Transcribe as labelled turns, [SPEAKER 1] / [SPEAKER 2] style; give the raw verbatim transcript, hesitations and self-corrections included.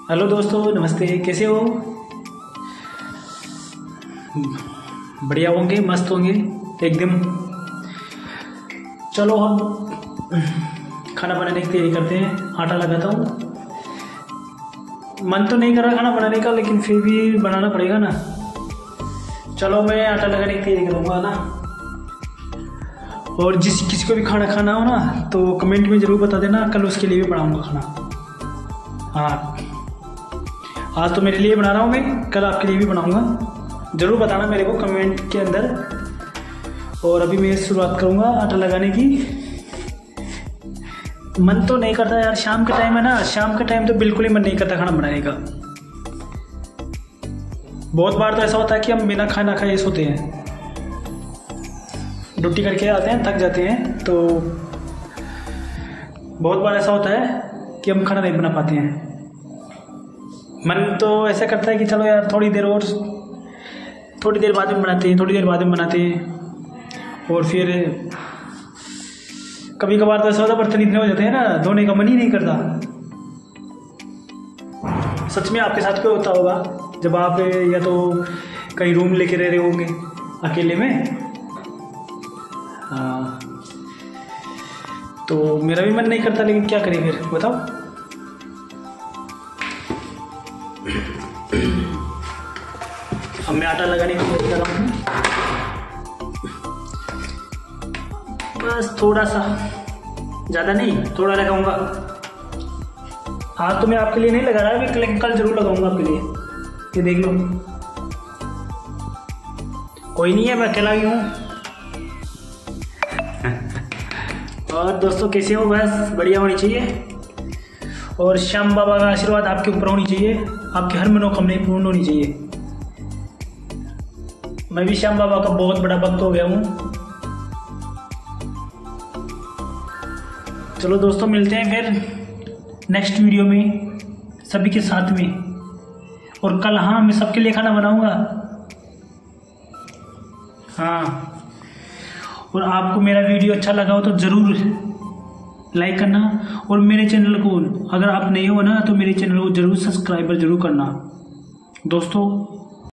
[SPEAKER 1] Hello दोस्तों, नमस्ते। कैसे हो? बढ़िया होंगे, मस्त होंगे एकदम। चलो हम खाना बनाने की तैयारी करते हैं। आटा लगाता हूँ। मन तो नहीं कर रहा खाना बनाने का, लेकिन फिर भी बनाना पड़ेगा ना। चलो मैं आटा लगाने की तैयारी करूँगा ना। और जिस किसी को भी खाना खाना हो ना तो कमेंट में ज़रूर बता देना, कल उसके लिए भी बनाऊँगा खाना। हाँ, आज तो मेरे लिए बना रहा हूँ मैं, कल आपके लिए भी बनाऊँगा। ज़रूर बताना मेरे को कमेंट के अंदर। और अभी मैं शुरुआत करूँगा आटा लगाने की। मन तो नहीं करता यार, शाम का टाइम है ना, शाम का टाइम तो बिल्कुल ही मन नहीं करता खाना बनाने का। बहुत बार तो ऐसा होता है कि हम बिना खाना खाए सोते हैं, ड्यूटी करके आते हैं, थक जाते हैं, तो बहुत बार ऐसा होता है कि हम खाना नहीं बना पाते हैं। मन तो ऐसा करता है कि चलो यार थोड़ी देर और, थोड़ी देर बाद में बनाते हैं, थोड़ी देर बाद में बनाते हैं। और फिर कभी कभार तो ऐसा होता है बर्तन इतने हो जाते हैं ना, धोने का मन ही नहीं करता। सच में आपके साथ क्यों होता होगा जब आप या तो कहीं रूम लेके रह रहे होंगे अकेले में। हाँ, तो मेरा भी मन नहीं करता, लेकिन क्या करें फिर, बताओ। अब मैं आटा लगाने की कोशिश कर रहा हूँ, बस थोड़ा सा, ज़्यादा नहीं, थोड़ा लगाऊंगा। आज तो मैं आपके लिए नहीं लगा रहा, लेकिन कल जरूर लगाऊंगा आपके लिए। ये देख लो, कोई नहीं है, मैं अकेला ही हूँ। और दोस्तों कैसे हो? बस बढ़िया होनी चाहिए। और श्याम बाबा का आशीर्वाद आपके ऊपर होनी चाहिए, आपकी हर मनोकामनाएं पूर्ण होनी चाहिए। मैं भी श्याम बाबा का बहुत बड़ा भक्त हो गया हूँ। चलो दोस्तों, मिलते हैं फिर नेक्स्ट वीडियो में सभी के साथ में। और कल हाँ, मैं सबके लिए खाना बनाऊंगा। हाँ, और आपको मेरा वीडियो अच्छा लगा हो तो ज़रूर लाइक करना। और मेरे चैनल को, अगर आप नए हो ना, तो मेरे चैनल को ज़रूर सब्सक्राइबर ज़रूर करना दोस्तों।